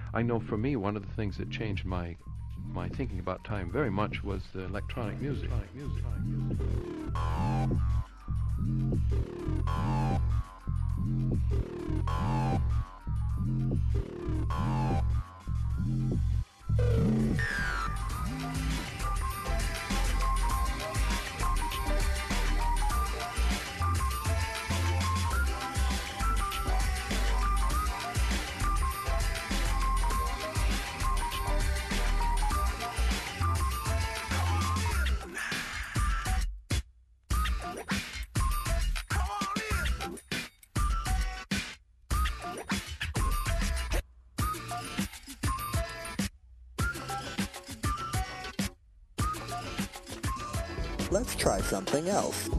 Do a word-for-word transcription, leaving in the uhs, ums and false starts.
I know for me, one of the things that changed my my thinking about time very much was the electronic music. Electronic music. Let's try something else.